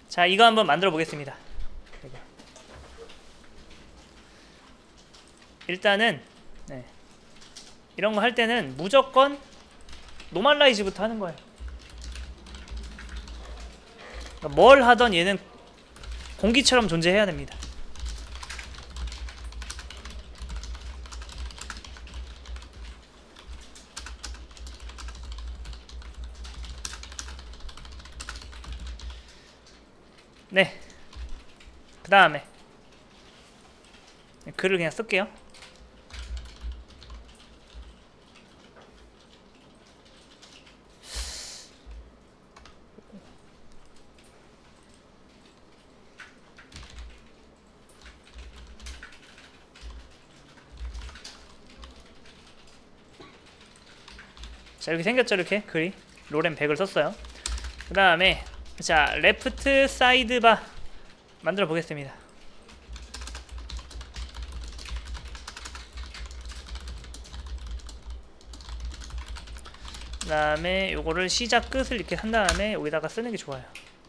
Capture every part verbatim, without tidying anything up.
자, 이거 한번 만들어 보겠습니다. 일단은 네. 이런 거 할 때는 무조건 노멀라이즈부터 하는 거예요. 그러니까 뭘 하던 얘는 공기처럼 존재해야 됩니다. 네. 그 다음에 글을 그냥 쓸게요. 자, 이렇게 생겼죠. 이렇게 글이 로렌 백을 썼어요. 그 다음에 자, 레프트 사이드바 만들어 보겠습니다. 그 다음에 요거를 시작 끝을 이렇게 한 다음에 여기다가 쓰는 게 좋아요.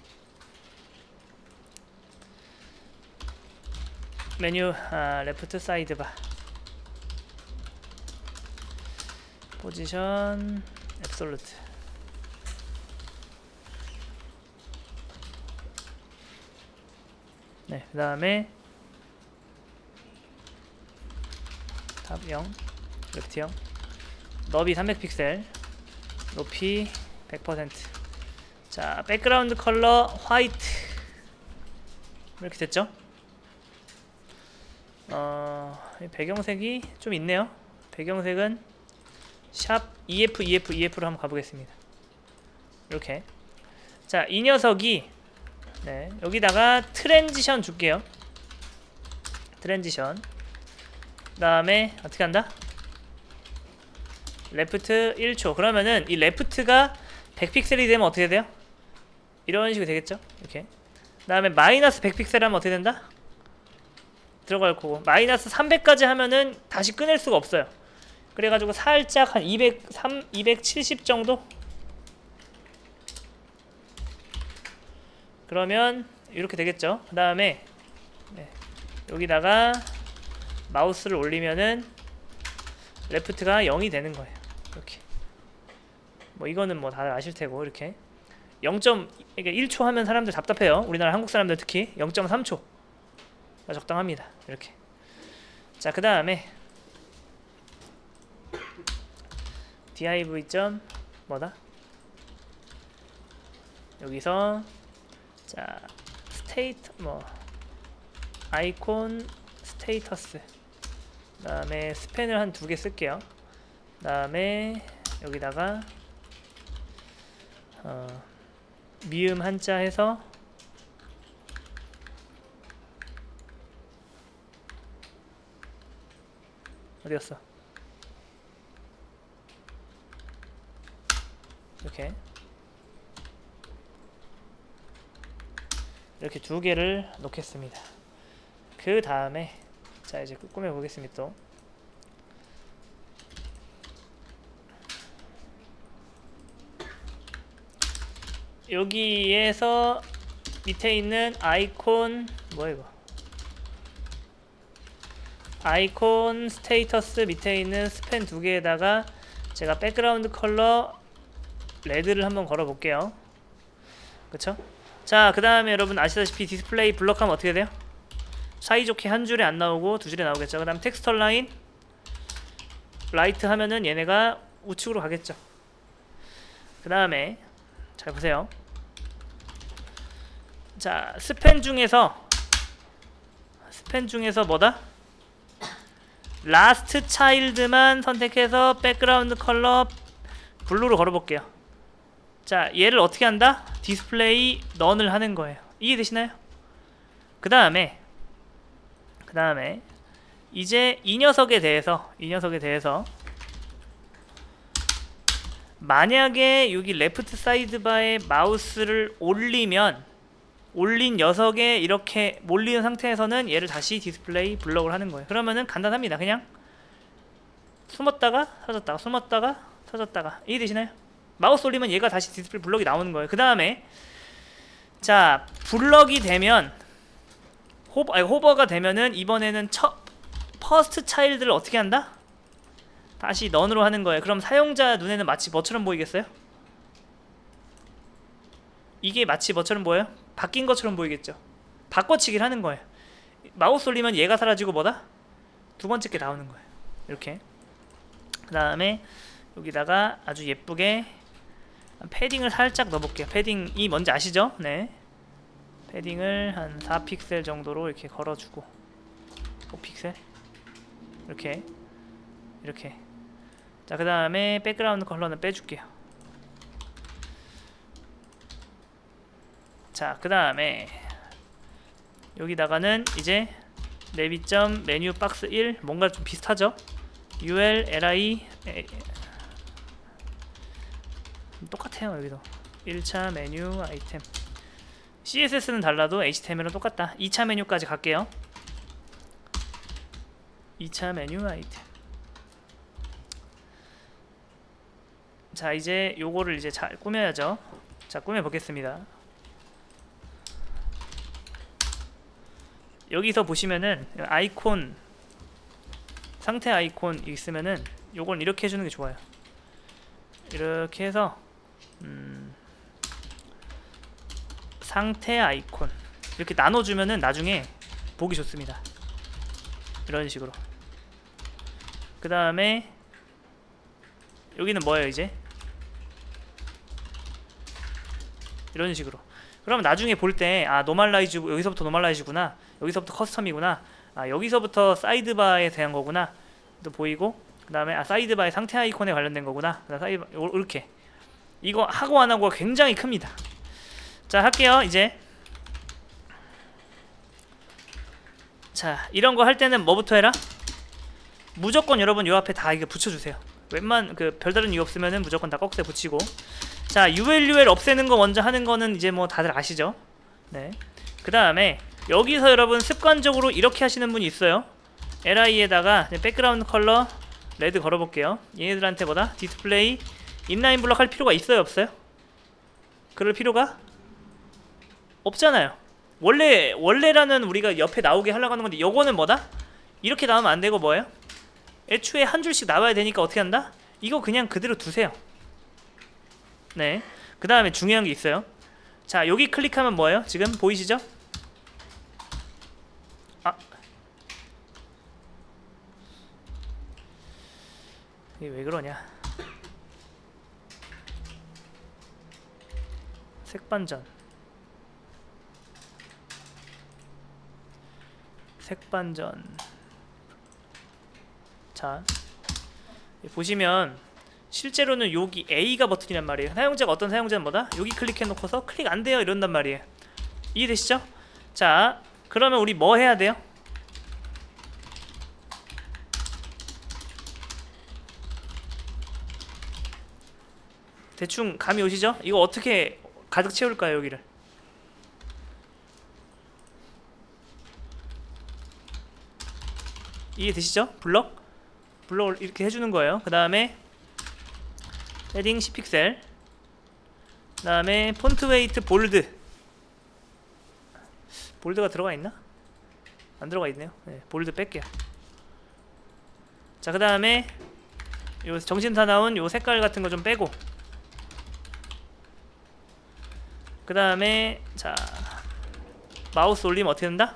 메뉴 아, 레프트 사이드바 포지션 앱솔루트. 네, 그 다음에 탑 영, 레프트 영, 너비 삼백 픽셀, 높이 백 퍼센트. 자, 백그라운드 컬러 화이트. 이렇게 됐죠? 어, 배경색이 좀 있네요. 배경색은 샵 이에프 이에프 이에프로 한번 가보겠습니다. 이렇게. 자, 이 녀석이 네, 여기다가 트랜지션 줄게요. 트랜지션. 그 다음에 어떻게 한다? 레프트 일 초. 그러면은 이 레프트가 백 픽셀이 되면 어떻게 돼요? 이런 식으로 되겠죠? 이렇게. 그 다음에 마이너스 백 픽셀 하면 어떻게 된다? 들어갈 거고. 마이너스 삼백까지 하면은 다시 끊을 수가 없어요. 그래가지고 살짝 한 이백, 삼, 이백칠십 정도? 그러면 이렇게 되겠죠. 그 다음에 네, 여기다가 마우스를 올리면은 레프트가 영이 되는 거예요. 이렇게. 뭐 이거는 뭐 다들 아실 테고. 이렇게 영. 이게 일 초 하면 사람들 답답해요. 우리나라 한국 사람들 특히 영 점 삼 초가 적당합니다. 이렇게. 자, 그 다음에 div 점 뭐다? 여기서 자, 스테이트 뭐 아이콘 스테이터스. 그 다음에 스펜을 한 두 개 쓸게요. 그 다음에 여기다가 어, 미음 한자 해서 어디였어? 이렇게 이렇게 두 개를 놓겠습니다. 그 다음에 자, 이제 꾸며 보겠습니다. 또 여기에서 밑에 있는 아이콘 뭐야 이거? 아이콘 스테이터스 밑에 있는 스펜 두 개에다가 제가 백그라운드 컬러 레드를 한번 걸어 볼게요. 그쵸? 자, 그 다음에 여러분 아시다시피 디스플레이 블럭하면 어떻게 돼요? 사이좋게 한 줄에 안 나오고 두 줄에 나오겠죠. 그 다음 텍스처 라인 라이트 하면은 얘네가 우측으로 가겠죠. 그 다음에 잘 보세요. 자, 스펜 중에서 스펜 중에서 뭐다? 라스트 차일드만 선택해서 백그라운드 컬러 블루로 걸어볼게요. 자, 얘를 어떻게 한다? 디스플레이 넌을 하는 거예요. 이해되시나요? 그 다음에 그 다음에 이제 이 녀석에 대해서 이 녀석에 대해서 만약에 여기 레프트 사이드바에 마우스를 올리면 올린 녀석에 이렇게 몰리는 상태에서는 얘를 다시 디스플레이 블럭을 하는 거예요. 그러면은 간단합니다. 그냥 숨었다가 터졌다가 숨었다가 터졌다가. 이해되시나요? 마우스 올리면 얘가 다시 디스플레이 블럭이 나오는 거예요. 그 다음에 자, 블럭이 되면 호버, 아니, 호버가 되면은 이번에는 첫 퍼스트 차일드를 어떻게 한다? 다시 넌으로 하는 거예요. 그럼 사용자 눈에는 마치 뭐처럼 보이겠어요? 이게 마치 뭐처럼 보여요? 바뀐 것처럼 보이겠죠. 바꿔치기를 하는 거예요. 마우스 올리면 얘가 사라지고 뭐다? 두 번째 게 나오는 거예요. 이렇게. 그 다음에 여기다가 아주 예쁘게 패딩을 살짝 넣어볼게요. 패딩이 뭔지 아시죠? 네. 패딩을 한 사 픽셀 정도로 이렇게 걸어주고, 오 픽셀 이렇게 이렇게. 자, 그 다음에 백그라운드 컬러는 빼줄게요. 자, 그 다음에 여기다가는 이제 내비점 메뉴 박스 일, 뭔가 좀 비슷하죠? ul li 에, 똑같아요. 여기도 일 차 메뉴 아이템. 씨에스에스는 달라도 에이치티엠엘은 똑같다. 이 차 메뉴까지 갈게요. 이 차 메뉴 아이템. 자, 이제 요거를 이제 잘 꾸며야죠. 자, 꾸며 보겠습니다. 여기서 보시면은 아이콘, 상태 아이콘 있으면은 요걸 이렇게 해주는 게 좋아요. 이렇게 해서 음, 상태 아이콘 이렇게 나눠주면은 나중에 보기 좋습니다. 이런 식으로. 그 다음에 여기는 뭐예요? 이제 이런 식으로. 그러면 나중에 볼 때 아 노멀라이즈, 여기서부터 노멀라이즈구나, 여기서부터 커스텀이구나, 아 여기서부터 사이드바에 대한 거구나 또 보이고, 그 다음에 아 사이드바의 상태 아이콘에 관련된 거구나, 그 다음 사이드바 이렇게. 이거 하고 안 하고가 굉장히 큽니다. 자, 할게요. 이제 자, 이런 거 할 때는 뭐부터 해라? 무조건 여러분 요 앞에 다 이거 붙여주세요. 웬만 그 별다른 이유 없으면은 무조건 다 꺽쇠 붙이고. 자, 유엘유엘 없애는 거 먼저 하는 거는 이제 뭐 다들 아시죠? 네. 그 다음에 여기서 여러분 습관적으로 이렇게 하시는 분이 있어요. 엘아이에다가 백그라운드 컬러 레드 걸어볼게요. 얘네들한테 뭐다? 디스플레이 인라인 블럭 할 필요가 있어요? 없어요? 그럴 필요가 없잖아요. 원래 원래라는 우리가 옆에 나오게 하려고 하는 건데, 요거는 뭐다? 이렇게 나오면 안 되고 뭐예요? 애초에 한 줄씩 나와야 되니까 어떻게 한다? 이거 그냥 그대로 두세요. 네. 그 다음에 중요한 게 있어요. 자, 여기 클릭하면 뭐예요? 지금 보이시죠? 아, 이게 왜 그러냐? 색반전. 색반전. 자, 보시면 실제로는 여기 A가 버튼이란 말이에요. 사용자가 어떤 사용자는 뭐다? 여기 클릭해 놓고서 클릭 안 돼요 이런단 말이에요. 이해되시죠? 자, 그러면 우리 뭐 해야 돼요? 대충 감이 오시죠? 이거 어떻게 가득 채울까요, 여기를? 이해되시죠? 블럭? 블럭을 이렇게 해주는 거예요. 그 다음에 패딩 십 픽셀, 그 다음에 폰트 웨이트 볼드. 볼드가 들어가 있나? 안 들어가 있네요. 네, 볼드 뺄게요. 자, 그 다음에 요 정신타 나온 요 색깔 같은 거 좀 빼고, 그 다음에 자 마우스 올리면 어떻게 된다?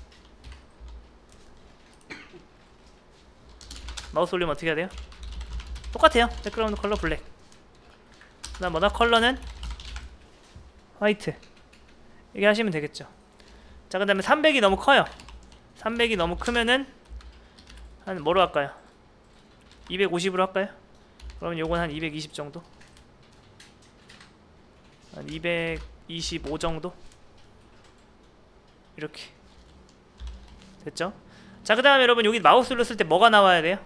마우스 올리면 어떻게 해야 돼요? 똑같아요. 백그라운드 컬러 블랙. 그 다음 뭐다? 컬러는 화이트. 이렇게 하시면 되겠죠. 자, 그 다음에 삼백이 너무 커요. 삼백이 너무 크면은 한 뭐로 할까요? 이백오십으로 할까요? 그러면 요건 한 이백이십 정도? 한 이백이십오 정도? 이렇게 됐죠? 자, 그 다음에 여러분 여기 마우스 눌렀을 때 뭐가 나와야 돼요?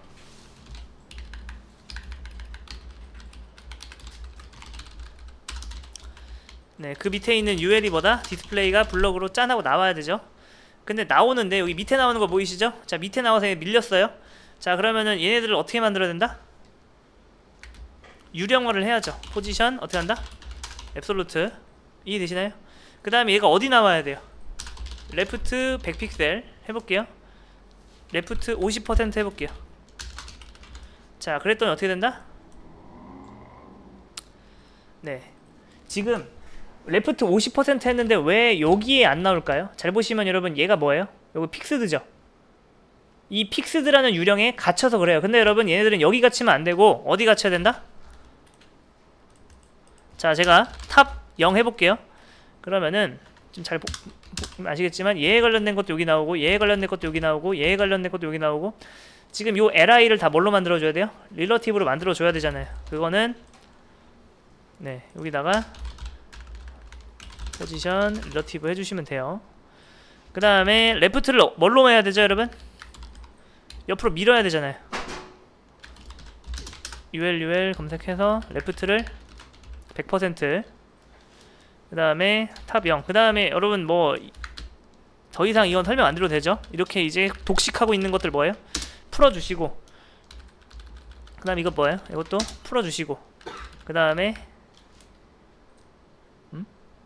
네, 그 밑에 있는 유엘이 뭐다? 디스플레이가 블럭으로 짠하고 나와야 되죠. 근데 나오는데 여기 밑에 나오는 거 보이시죠? 자, 밑에 나와서 밀렸어요. 자, 그러면은 얘네들을 어떻게 만들어야 된다? 유령화를 해야죠. 포지션 어떻게 한다? 앱솔루트. 이해되시나요? 그 다음에 얘가 어디 나와야 돼요? 레프트 백 픽셀 해볼게요. 레프트 오십 퍼센트 해볼게요. 자, 그랬더니 어떻게 된다? 네, 지금 레프트 오십 퍼센트 했는데 왜 여기에 안 나올까요? 잘 보시면 여러분 얘가 뭐예요? 요거 픽스드죠. 이 픽스드라는 유령에 갇혀서 그래요. 근데 여러분 얘네들은 여기 갇히면 안 되고 어디 갇혀야 된다? 자, 제가 탑 영 해볼게요. 그러면은 좀 잘 아시겠지만 얘에 관련된 것도 여기 나오고 얘에 관련된 것도 여기 나오고 얘에 관련된 것도 여기 나오고 지금 요 엘아이를 다 뭘로 만들어줘야 돼요? 릴러티브로 만들어줘야 되잖아요. 그거는 네, 여기다가 포지션 릴러티브 해주시면 돼요. 그 다음에 레프트를 뭘로 해야 되죠 여러분? 옆으로 밀어야 되잖아요. 율 검색해서 레프트를 백 퍼센트, 그 다음에 탑 영, 그 다음에 여러분 뭐 더 이상 이건 설명 안 드려도 되죠? 이렇게 이제 독식하고 있는 것들 뭐예요? 풀어주시고, 그 다음 이거 뭐예요? 이것도 풀어주시고, 그 다음에 음?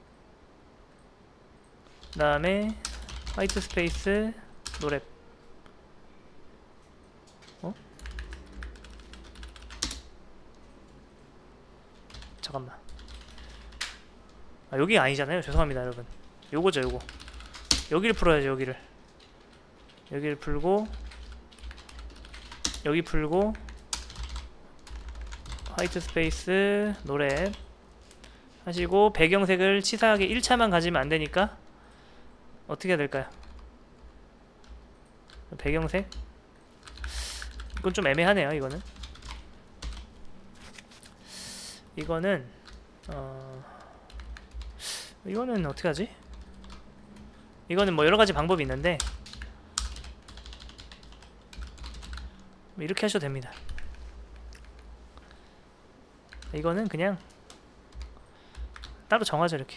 그 다음에 화이트 스페이스 노랩. 어? 잠깐만, 아, 여기 아니잖아요. 죄송합니다 여러분. 요거죠 요거. 여기를 풀어야죠. 여기를 여기를 풀고 여기 풀고 화이트 스페이스 노랩 하시고, 배경색을 치사하게 일 차만 가지면 안되니까 어떻게 해야 될까요? 배경색 이건 좀 애매하네요. 이거는 이거는 어... 이거는 어떻게 하지? 이거는 뭐 여러가지 방법이 있는데 뭐 이렇게 하셔도 됩니다. 이거는 그냥 따로 정하죠. 이렇게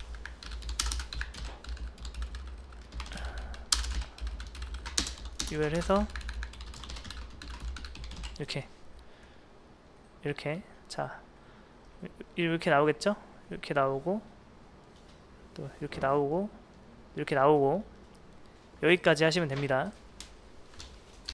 유 엘 해서 이렇게 이렇게, 자 이렇게 나오겠죠? 이렇게 나오고 또 이렇게 나오고 이렇게 나오고 여기까지 하시면 됩니다.